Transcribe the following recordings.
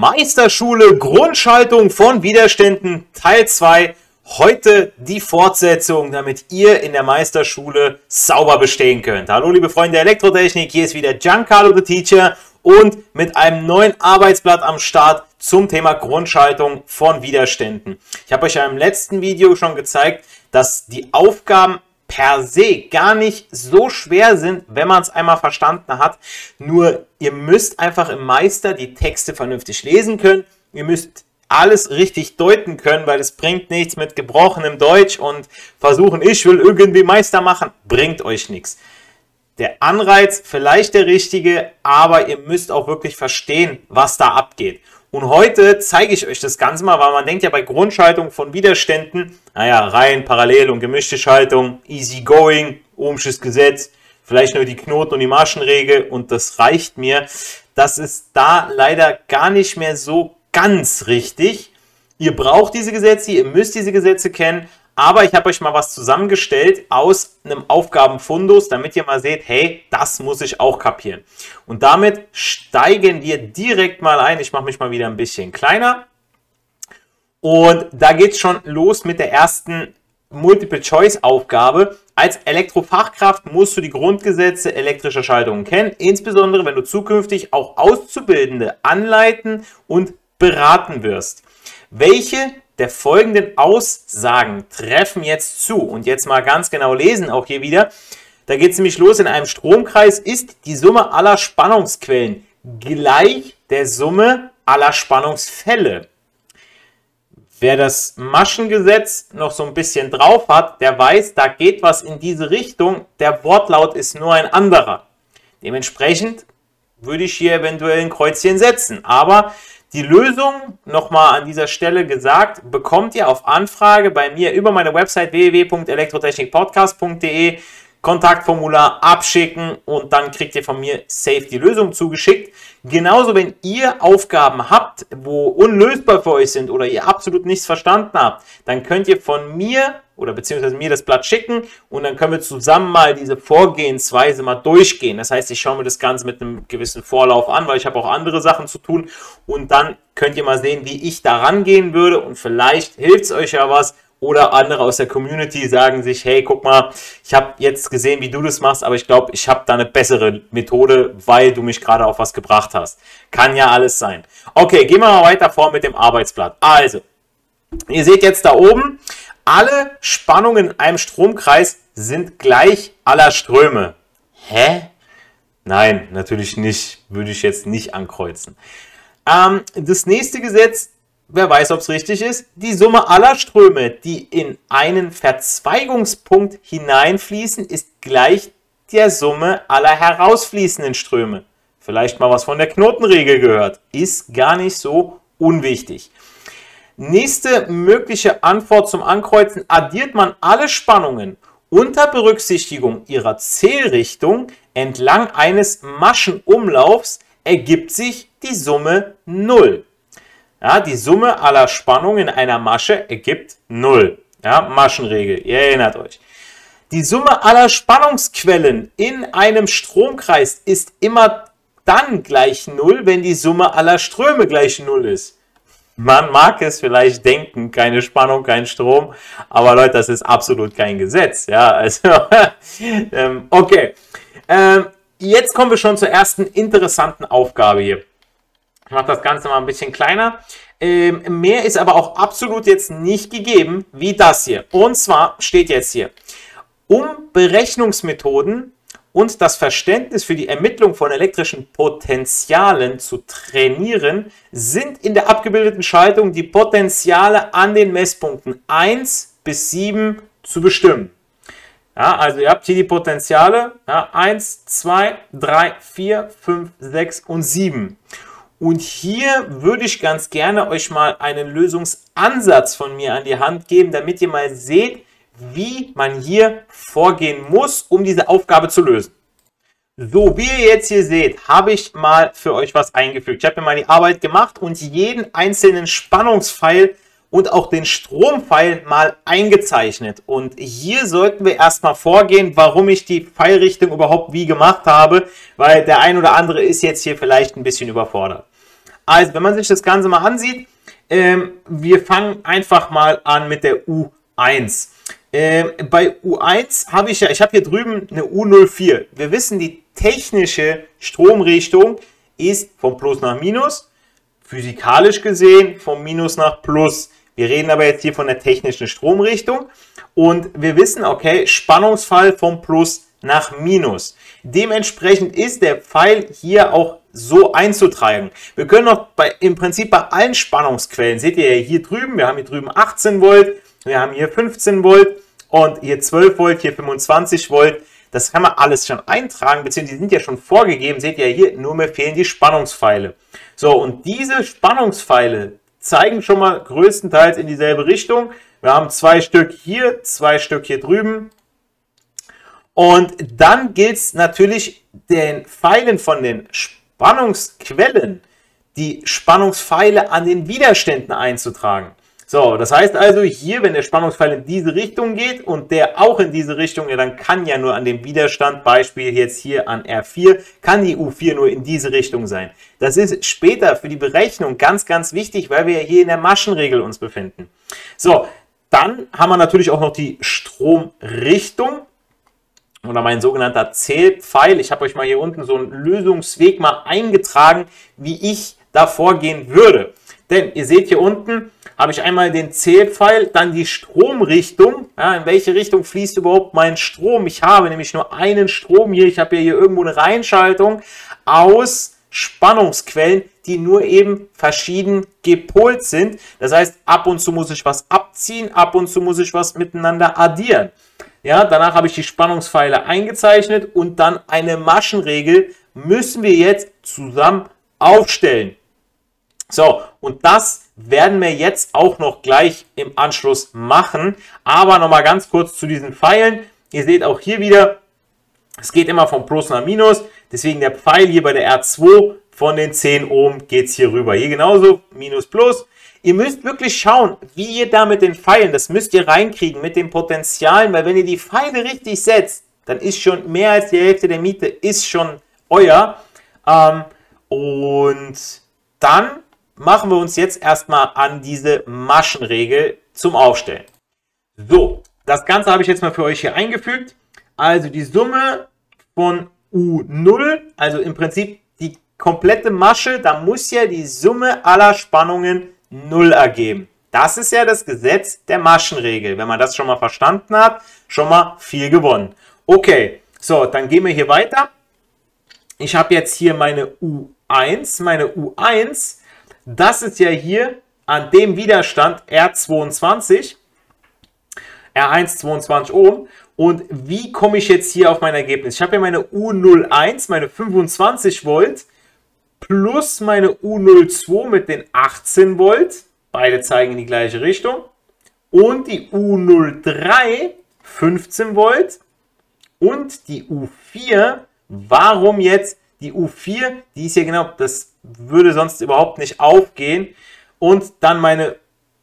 Meisterschule Grundschaltung von Widerständen Teil 2. Heute die Fortsetzung, damit ihr in der Meisterschule sauber bestehen könnt. Hallo liebe Freunde der Elektrotechnik, hier ist wieder Giancarlo the Teacher und mit einem neuen Arbeitsblatt am Start zum Thema Grundschaltung von Widerständen. Ich habe euch ja im letzten Video schon gezeigt, dass die Aufgaben per se gar nicht so schwer sind, wenn man es einmal verstanden hat. Nur ihr müsst einfach im Meister die Texte vernünftig lesen können. Ihr müsst alles richtig deuten können, weil es bringt nichts mit gebrochenem Deutsch und versuchen, ich will irgendwie Meister machen, bringt euch nichts. Der Anreiz vielleicht der richtige, aber ihr müsst auch wirklich verstehen, was da abgeht. Und heute zeige ich euch das Ganze mal, weil man denkt ja bei Grundschaltung von Widerständen, naja, Reihen, Parallel- und gemischte Schaltung, easy going, Ohmsches Gesetz, vielleicht nur die Knoten- und die Maschenregel und das reicht mir. Das ist da leider gar nicht mehr so ganz richtig. Ihr braucht diese Gesetze, ihr müsst diese Gesetze kennen, aber ich habe euch mal was zusammengestellt aus einem Aufgabenfundus, damit ihr mal seht, hey, das muss ich auch kapieren. Und damit steigen wir direkt mal ein. Ich mache mich mal wieder ein bisschen kleiner. Und da geht es schon los mit der ersten Multiple-Choice-Aufgabe. Als Elektrofachkraft musst du die Grundgesetze elektrischer Schaltungen kennen, insbesondere wenn du zukünftig auch Auszubildende anleiten und beraten wirst. Welche der folgenden Aussagen treffen jetzt zu? Und jetzt mal ganz genau lesen, auch hier wieder. Da geht es nämlich los, in einem Stromkreis ist die Summe aller Spannungsquellen gleich der Summe aller Spannungsfälle. Wer das Maschengesetz noch so ein bisschen drauf hat, der weiß, da geht was in diese Richtung. Der Wortlaut ist nur ein anderer. Dementsprechend würde ich hier eventuell ein Kreuzchen setzen. Aber die Lösung, nochmal an dieser Stelle gesagt, bekommt ihr auf Anfrage bei mir über meine Website www.elektrotechnikpodcast.de. Kontaktformular abschicken und dann kriegt ihr von mir safe die Lösung zugeschickt. Genauso, wenn ihr Aufgaben habt, wo unlösbar für euch sind oder ihr absolut nichts verstanden habt, dann könnt ihr von mir oder beziehungsweise mir das Blatt schicken und dann können wir zusammen mal diese Vorgehensweise mal durchgehen. Das heißt, ich schaue mir das Ganze mit einem gewissen Vorlauf an, weil ich habe auch andere Sachen zu tun und dann könnt ihr mal sehen, wie ich da rangehen würde und vielleicht hilft es euch ja was. Oder andere aus der Community sagen sich, hey, guck mal, ich habe jetzt gesehen, wie du das machst, aber ich glaube, ich habe da eine bessere Methode, weil du mich gerade auf was gebracht hast. Kann ja alles sein. Okay, gehen wir mal weiter vor mit dem Arbeitsblatt. Also, ihr seht jetzt da oben, alle Spannungen in einem Stromkreis sind gleich aller Ströme. Hä? Nein, natürlich nicht. Würde ich jetzt nicht ankreuzen. Das nächste Gesetz, wer weiß, ob es richtig ist, die Summe aller Ströme, die in einen Verzweigungspunkt hineinfließen, ist gleich der Summe aller herausfließenden Ströme. Vielleicht mal was von der Knotenregel gehört. Ist gar nicht so unwichtig. Nächste mögliche Antwort zum Ankreuzen: Addiert man alle Spannungen unter Berücksichtigung ihrer Zählrichtung entlang eines Maschenumlaufs, ergibt sich die Summe 0. Ja, die Summe aller Spannungen in einer Masche ergibt 0. Ja, Maschenregel, ihr erinnert euch. Die Summe aller Spannungsquellen in einem Stromkreis ist immer dann gleich 0, wenn die Summe aller Ströme gleich 0 ist. Man mag es vielleicht denken, keine Spannung, kein Strom, aber Leute, das ist absolut kein Gesetz. Ja, also, okay. Jetzt kommen wir schon zur ersten interessanten Aufgabe hier. Ich mache das Ganze mal ein bisschen kleiner. Mehr ist aber auch absolut jetzt nicht gegeben wie das hier. Und zwar steht jetzt hier, um Berechnungsmethoden und das Verständnis für die Ermittlung von elektrischen Potentialen zu trainieren, sind in der abgebildeten Schaltung die Potentiale an den Messpunkten 1 bis 7 zu bestimmen. Ja, also ihr habt hier die Potentiale, ja, 1, 2, 3, 4, 5, 6 und 7. Und hier würde ich ganz gerne euch mal einen Lösungsansatz von mir an die Hand geben, damit ihr mal seht, wie man hier vorgehen muss, um diese Aufgabe zu lösen. So, wie ihr jetzt hier seht, habe ich mal für euch was eingefügt. Ich habe mir mal die Arbeit gemacht und jeden einzelnen Spannungspfeil und auch den Strompfeil mal eingezeichnet. Und hier sollten wir erstmal vorgehen, warum ich die Pfeilrichtung überhaupt wie gemacht habe, weil der ein oder andere ist jetzt hier vielleicht ein bisschen überfordert. Also, wenn man sich das Ganze mal ansieht, wir fangen einfach mal an mit der U1. Bei U1 habe ich habe hier drüben eine U04. Wir wissen, die technische Stromrichtung ist vom Plus nach Minus, physikalisch gesehen vom Minus nach Plus. Wir reden aber jetzt hier von der technischen Stromrichtung und wir wissen, okay, Spannungsfall vom Plus nach Minus. Dementsprechend ist der Pfeil hier auch so einzutragen. Wir können auch im Prinzip bei allen Spannungsquellen, seht ihr ja hier drüben, wir haben hier drüben 18 Volt, wir haben hier 15 Volt und hier 12 Volt, hier 25 Volt. Das kann man alles schon eintragen, beziehungsweise die sind ja schon vorgegeben, seht ihr ja hier, nur mehr fehlen die Spannungspfeile. So, und diese Spannungspfeile zeigen schon mal größtenteils in dieselbe Richtung. Wir haben 2 Stück hier, 2 Stück hier drüben. Und dann gilt es natürlich, den Pfeilen von den Spannungsquellen die Spannungspfeile an den Widerständen einzutragen. So, das heißt also hier, wenn der Spannungspfeil in diese Richtung geht und der auch in diese Richtung, ja, dann kann ja nur an dem Widerstand, Beispiel jetzt hier an R4, kann die U4 nur in diese Richtung sein. Das ist später für die Berechnung ganz, ganz wichtig, weil wir ja hier in der Maschenregel uns befinden. So, dann haben wir natürlich auch noch die Stromrichtung oder mein sogenannter Zählpfeil. Ich habe euch mal hier unten so einen Lösungsweg mal eingetragen, wie ich da vorgehen würde. Denn ihr seht hier unten, habe ich einmal den Zählpfeil, dann die Stromrichtung. Ja, in welche Richtung fließt überhaupt mein Strom? Ich habe nämlich nur einen Strom hier. Ich habe hier irgendwo eine Reihenschaltung aus Spannungsquellen, die nur eben verschieden gepolt sind. Das heißt, ab und zu muss ich was abziehen, ab und zu muss ich was miteinander addieren. Ja, danach habe ich die Spannungspfeile eingezeichnet und dann eine Maschenregel müssen wir jetzt zusammen aufstellen. So, und das werden wir jetzt auch noch gleich im Anschluss machen. Aber nochmal ganz kurz zu diesen Pfeilen. Ihr seht auch hier wieder, es geht immer vom Plus nach Minus. Deswegen der Pfeil hier bei der R2 von den 10 Ohm geht es hier rüber. Hier genauso, Minus, Plus. Ihr müsst wirklich schauen, wie ihr da mit den Pfeilen, das müsst ihr reinkriegen mit den Potentialen, weil wenn ihr die Pfeile richtig setzt, dann ist schon mehr als die Hälfte der Miete ist schon euer. Und dann machen wir uns jetzt erstmal an diese Maschenregel zum Aufstellen. So, das Ganze habe ich jetzt mal für euch hier eingefügt. Also die Summe von U0, also im Prinzip die komplette Masche, da muss ja die Summe aller Spannungen 0 ergeben. Das ist ja das Gesetz der Maschenregel. Wenn man das schon mal verstanden hat, schon mal viel gewonnen. Okay, so, dann gehen wir hier weiter. Ich habe jetzt hier meine U1. Meine U1, das ist ja hier an dem Widerstand R1 22 Ohm. Und wie komme ich jetzt hier auf mein Ergebnis? Ich habe hier meine U01, meine 25 Volt, plus meine U02 mit den 18 Volt. Beide zeigen in die gleiche Richtung. Und die U03, 15 Volt. Und die U4, warum jetzt die U4? Die ist ja genau, das würde sonst überhaupt nicht aufgehen. Und dann meine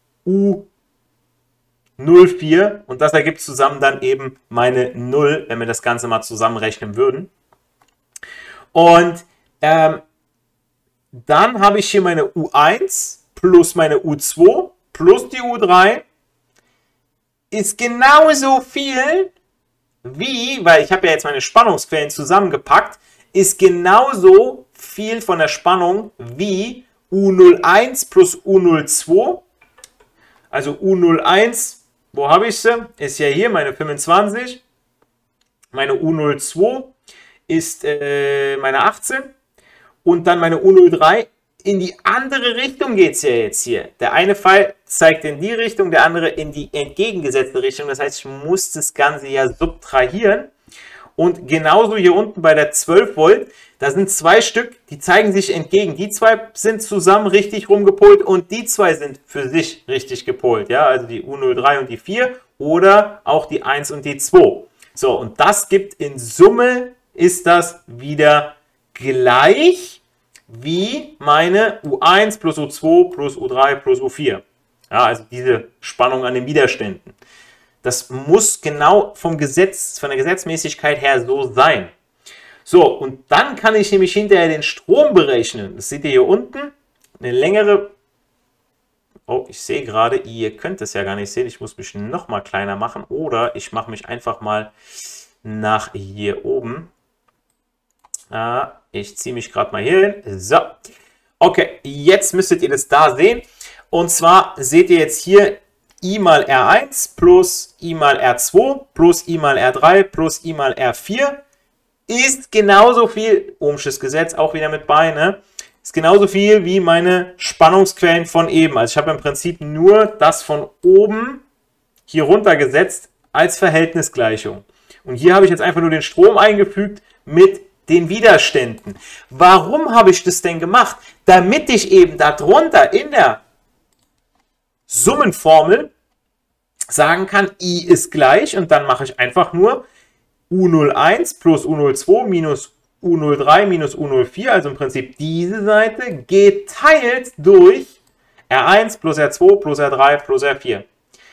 U04 und das ergibt zusammen dann eben meine 0, wenn wir das Ganze mal zusammenrechnen würden. Und dann habe ich hier meine U1 plus meine U2 plus die U3 ist genauso viel wie, weil ich habe ja jetzt meine Spannungsquellen zusammengepackt, ist genauso viel von der Spannung wie U01 plus U02. Also U01, wo habe ich sie? Ist ja hier meine 25. Meine U02 ist meine 18. Und dann meine U03. In die andere Richtung geht es ja jetzt hier. Der eine Pfeil zeigt in die Richtung, der andere in die entgegengesetzte Richtung. Das heißt, ich muss das Ganze ja subtrahieren. Und genauso hier unten bei der 12 Volt, da sind 2 Stück, die zeigen sich entgegen. Die 2 sind zusammen richtig rumgepolt und die 2 sind für sich richtig gepolt. Ja, also die U03 und die 4 oder auch die 1 und die 2. So, und das gibt in Summe, ist das wieder gleich wie meine U1 plus U2 plus U3 plus U4. Ja, also diese Spannung an den Widerständen. Das muss genau vom Gesetz, von der Gesetzmäßigkeit her so sein. So, und dann kann ich nämlich hinterher den Strom berechnen. Das seht ihr hier unten. eine längere... Oh, ich sehe gerade, ihr könnt es ja gar nicht sehen. Ich muss mich noch mal kleiner machen. Oder ich mache mich einfach mal nach hier oben. Ich ziehe mich gerade mal hier hin. So. Okay, jetzt müsstet ihr das da sehen. Und zwar seht ihr jetzt hier I mal R1 plus I mal R2 plus I mal R3 plus I mal R4 ist genauso viel, Ohmsches Gesetz auch wieder mit bei, ne? Ist genauso viel wie meine Spannungsquellen von eben. Also ich habe im Prinzip nur das von oben hier runter gesetzt als Verhältnisgleichung. Und hier habe ich jetzt einfach nur den Strom eingefügt mit den Widerständen. Warum habe ich das denn gemacht? Damit ich eben darunter in der Summenformel sagen kann, I ist gleich und dann mache ich einfach nur U01 plus U02 minus U03 minus U04, also im Prinzip diese Seite, geteilt durch R1 plus R2 plus R3 plus R4.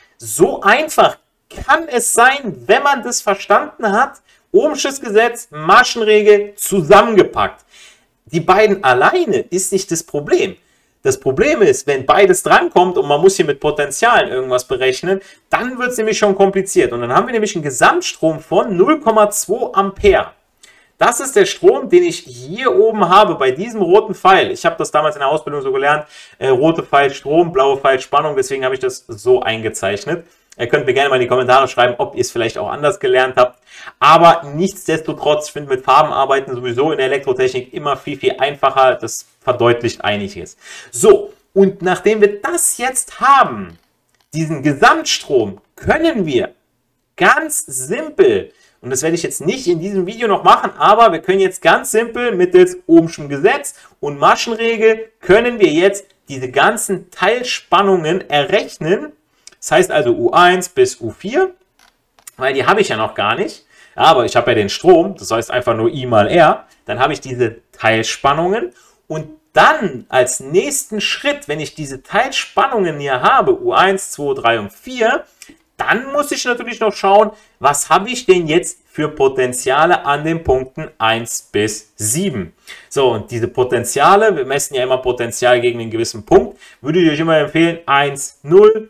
So einfach kann es sein, wenn man das verstanden hat. Ohmsches Gesetz, Maschenregel zusammengepackt. Die beiden alleine ist nicht das Problem. Das Problem ist, wenn beides drankommt und man muss hier mit Potentialen irgendwas berechnen, dann wird es nämlich schon kompliziert. Und dann haben wir nämlich einen Gesamtstrom von 0,2 Ampere. Das ist der Strom, den ich hier oben habe bei diesem roten Pfeil. Ich habe das damals in der Ausbildung so gelernt. Rote Pfeil Strom, blaue Pfeil Spannung. Deswegen habe ich das so eingezeichnet. Ihr könnt mir gerne mal in die Kommentare schreiben, ob ihr es vielleicht auch anders gelernt habt. Aber nichtsdestotrotz, ich finde mit Farben arbeiten sowieso in der Elektrotechnik immer viel, viel einfacher. Das verdeutlicht einiges. So, und nachdem wir das jetzt haben, diesen Gesamtstrom, können wir ganz simpel, und das werde ich jetzt nicht in diesem Video noch machen, aber wir können jetzt ganz simpel mittels Ohmschem Gesetz und Maschenregel, können wir jetzt diese ganzen Teilspannungen errechnen. Das heißt also U1 bis U4, weil die habe ich ja noch gar nicht. Aber ich habe ja den Strom, das heißt einfach nur I mal R. Dann habe ich diese Teilspannungen und dann als nächsten Schritt, wenn ich diese Teilspannungen hier habe, U1, 2, 3 und 4, dann muss ich natürlich noch schauen, was habe ich denn jetzt für Potenziale an den Punkten 1 bis 7. So, und diese Potenziale, wir messen ja immer Potenzial gegen einen gewissen Punkt, würde ich euch immer empfehlen, 1, 0,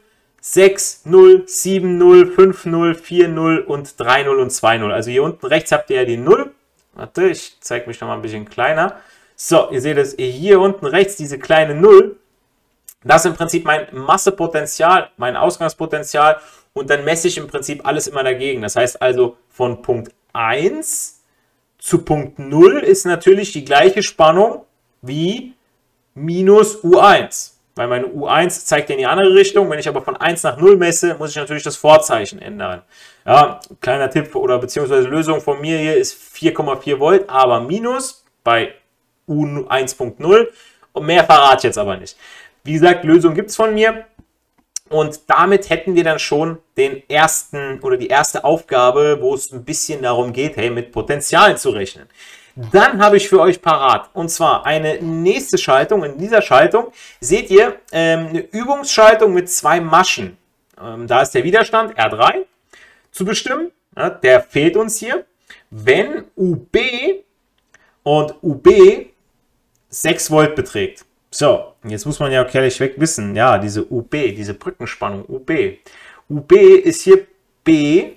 6, 0, 7, 0, 5, 0, 4, 0 und 3, 0 und 2, 0. Also hier unten rechts habt ihr ja die 0. Warte, ich zeige mich noch mal ein bisschen kleiner. So, ihr seht es hier unten rechts, diese kleine 0. Das ist im Prinzip mein Massepotenzial, mein Ausgangspotenzial. Und dann messe ich im Prinzip alles immer dagegen. Das heißt also, von Punkt 1 zu Punkt 0 ist natürlich die gleiche Spannung wie minus U1. Weil meine U1 zeigt ja in die andere Richtung. Wenn ich aber von 1 nach 0 messe, muss ich natürlich das Vorzeichen ändern. Ja, kleiner Tipp oder beziehungsweise Lösung von mir hier ist 4,4 Volt, aber minus bei U1.0. Und mehr verrate ich jetzt aber nicht. Wie gesagt, Lösung gibt es von mir. Und damit hätten wir dann schon den ersten oder die erste Aufgabe, wo es ein bisschen darum geht, hey, mit Potenzialen zu rechnen. Dann habe ich für euch parat, und zwar eine nächste Schaltung. In dieser Schaltung seht ihr eine Übungsschaltung mit 2 Maschen. Da ist der Widerstand R3 zu bestimmen. Ja, der fehlt uns hier. Wenn UB und UB 6 Volt beträgt. So, jetzt muss man ja auch ehrlich weg wissen, ja, diese UB, diese Brückenspannung, UB. UB ist hier B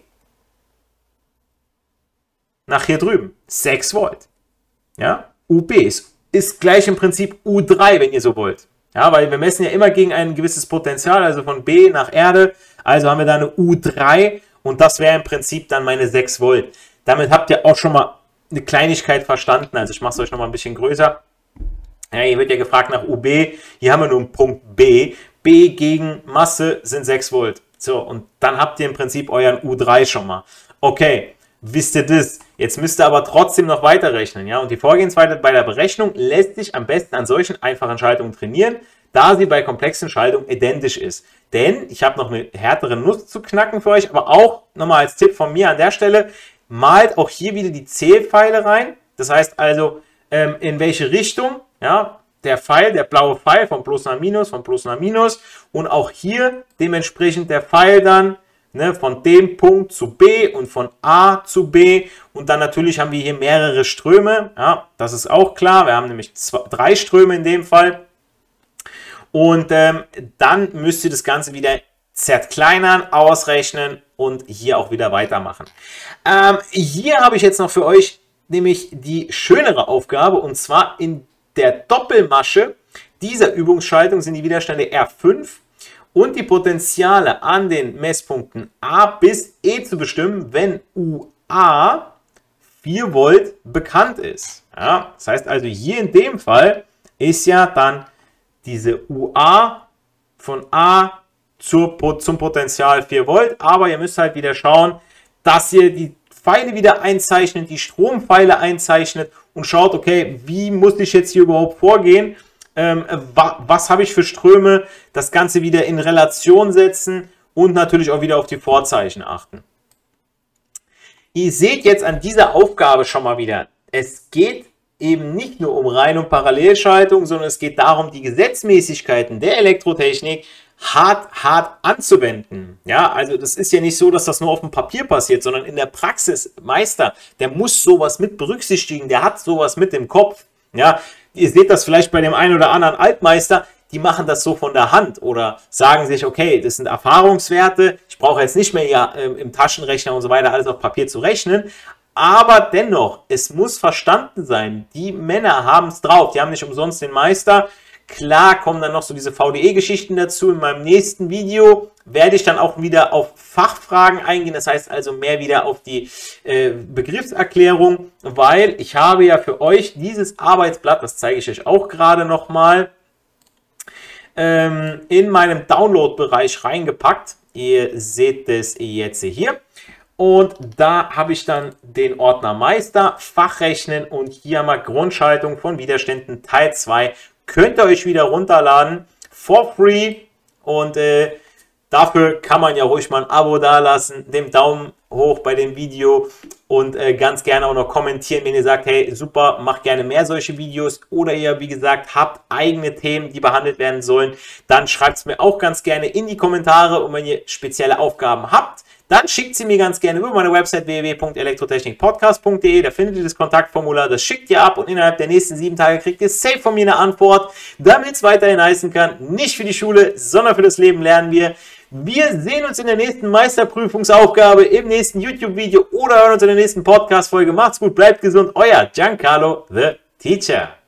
nach hier drüben, 6 Volt. Ja, UB ist gleich im Prinzip U3, wenn ihr so wollt. Ja, weil wir messen ja immer gegen ein gewisses Potenzial, also von B nach Erde. Also haben wir da eine U3 und das wäre im Prinzip dann meine 6 Volt. Damit habt ihr auch schon mal eine Kleinigkeit verstanden. Also ich mache es euch noch mal ein bisschen größer. Ja, hier wird ja gefragt nach UB. Hier haben wir nur einen Punkt B. B gegen Masse sind 6 Volt. So, und dann habt ihr im Prinzip euren U3 schon mal. Okay, wisst ihr das? Jetzt müsst ihr aber trotzdem noch weiterrechnen. Ja? Und die Vorgehensweise bei der Berechnung lässt sich am besten an solchen einfachen Schaltungen trainieren, da sie bei komplexen Schaltungen identisch ist. Denn ich habe noch eine härtere Nuss zu knacken für euch, aber auch nochmal als Tipp von mir an der Stelle, malt auch hier wieder die Zählpfeile rein. Das heißt also, in welche Richtung, ja, der Pfeil, der blaue Pfeil von Plus nach Minus, von Plus nach Minus und auch hier dementsprechend der Pfeil dann, ne, von dem Punkt zu B und von A zu B und dann natürlich haben wir hier mehrere Ströme, ja, das ist auch klar, wir haben nämlich 3 Ströme in dem Fall Und dann müsst ihr das Ganze wieder zerkleinern, ausrechnen und hier auch wieder weitermachen. Hier habe ich jetzt noch für euch nämlich die schönere Aufgabe, und zwar in der Doppelmasche dieser Übungsschaltung sind die Widerstände R5 und die Potentiale an den Messpunkten A bis E zu bestimmen, wenn UA 4 Volt bekannt ist. Ja, das heißt also, hier in dem Fall ist ja dann diese UA von A zum Potential 4 Volt, aber ihr müsst halt wieder schauen, dass ihr die Pfeile wieder einzeichnet, die Strompfeile einzeichnet und schaut, okay, wie muss ich jetzt hier überhaupt vorgehen, was habe ich für Ströme, das Ganze wieder in Relation setzen und natürlich auch wieder auf die Vorzeichen achten. Ihr seht jetzt an dieser Aufgabe schon mal wieder, es geht eben nicht nur um Rein- und Parallelschaltung, sondern es geht darum, die Gesetzmäßigkeiten der Elektrotechnik hart anzuwenden. Ja, also das ist ja nicht so, dass das nur auf dem Papier passiert, sondern in der Praxis, Meister, der muss sowas mit berücksichtigen, der hat sowas mit im Kopf. Ja, ihr seht das vielleicht bei dem einen oder anderen Altmeister, die machen das so von der Hand oder sagen sich, okay, das sind Erfahrungswerte, ich brauche jetzt nicht mehr ja, im Taschenrechner und so weiter alles auf Papier zu rechnen, aber dennoch, es muss verstanden sein, die Männer haben es drauf, die haben nicht umsonst den Meister. Klar kommen dann noch so diese VDE-Geschichten dazu. In meinem nächsten Video werde ich dann auch wieder auf Fachfragen eingehen. Das heißt also mehr wieder auf die Begriffserklärung, weil ich habe ja für euch dieses Arbeitsblatt, das zeige ich euch auch gerade nochmal, in meinem Download-Bereich reingepackt. Ihr seht es jetzt hier. Und da habe ich dann den Ordner Meister, Fachrechnen und hier mal Grundschaltung von Widerständen Teil 2. Könnt ihr euch wieder runterladen, for free, und dafür kann man ja ruhig mal ein Abo dalassen, den Daumen hoch bei dem Video und ganz gerne auch noch kommentieren, wenn ihr sagt, hey super, macht gerne mehr solche Videos, oder ihr, wie gesagt, habt eigene Themen, die behandelt werden sollen, dann schreibt es mir auch ganz gerne in die Kommentare, und wenn ihr spezielle Aufgaben habt, dann schickt sie mir ganz gerne über meine Website www.elektrotechnikpodcast.de. Da findet ihr das Kontaktformular, das schickt ihr ab und innerhalb der nächsten 7 Tage kriegt ihr safe von mir eine Antwort, damit es weiterhin heißen kann, nicht für die Schule, sondern für das Leben lernen wir. Wir sehen uns in der nächsten Meisterprüfungsaufgabe, im nächsten YouTube-Video oder hören uns in der nächsten Podcast-Folge. Macht's gut, bleibt gesund, euer Giancarlo, the Teacher.